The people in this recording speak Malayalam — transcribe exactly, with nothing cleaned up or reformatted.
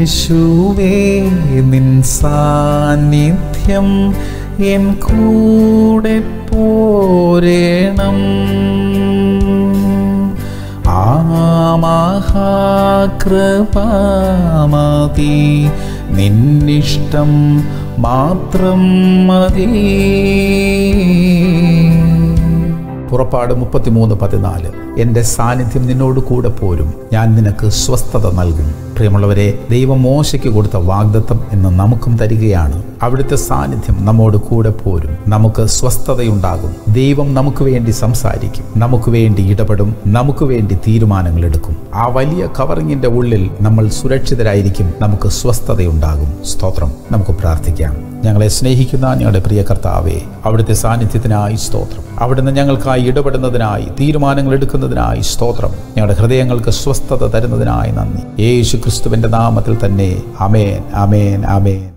യേശുവേ നിൻ സാന്നിധ്യം എൻ കൂടെ പോരേണം. ആ മഹാകൃപമതി നിന്നിഷ്ടം മാത്രം മതി. പുറപ്പാട് മുപ്പത്തിമൂന്ന് പതിനാല്. എൻ്റെ സാന്നിധ്യം നിന്നോട് കൂടെ പോരും, ഞാൻ നിനക്ക് സ്വസ്ഥത നൽകും. പ്രിയമുള്ളവരെ, ദൈവം മോശയ്ക്ക് കൊടുത്ത വാഗ്ദത്തം ഇന്ന് നമുക്കും തരികയാണ്. അവിടുത്തെ സാന്നിധ്യം നമ്മോട് കൂടെ പോരും, നമുക്ക് സ്വസ്ഥതയുണ്ടാകും. ദൈവം നമുക്ക് വേണ്ടി സംസാരിക്കും, നമുക്ക് വേണ്ടി ഇടപെടും, നമുക്ക് വേണ്ടി തീരുമാനങ്ങൾ എടുക്കും. ആ വലിയ കവറിങ്ങിന്റെ ഉള്ളിൽ നമ്മൾ സുരക്ഷിതരായിരിക്കും, നമുക്ക് സ്വസ്ഥതയുണ്ടാകും. സ്തോത്രം. നമുക്ക് പ്രാർത്ഥിക്കാം. ഞങ്ങളെ സ്നേഹിക്കുന്ന ഞങ്ങളുടെ പ്രിയ കർത്താവേ, അവിടുത്തെ സാന്നിധ്യത്തിനായി സ്തോത്രം. അവിടുന്ന് ഞങ്ങൾക്കായി ഇടപെടുന്നതിനായി, തീരുമാനങ്ങൾ എടുക്കുന്നതിനായി സ്തോത്രം. ഞങ്ങളുടെ ഹൃദയങ്ങൾക്ക് സ്വസ്ഥത തരുന്നതിനായി നന്ദി. യേശു ക്രിസ്തുവിന്റെ നാമത്തിൽ തന്നെ. ആമേൻ, ആമേൻ, ആമേൻ.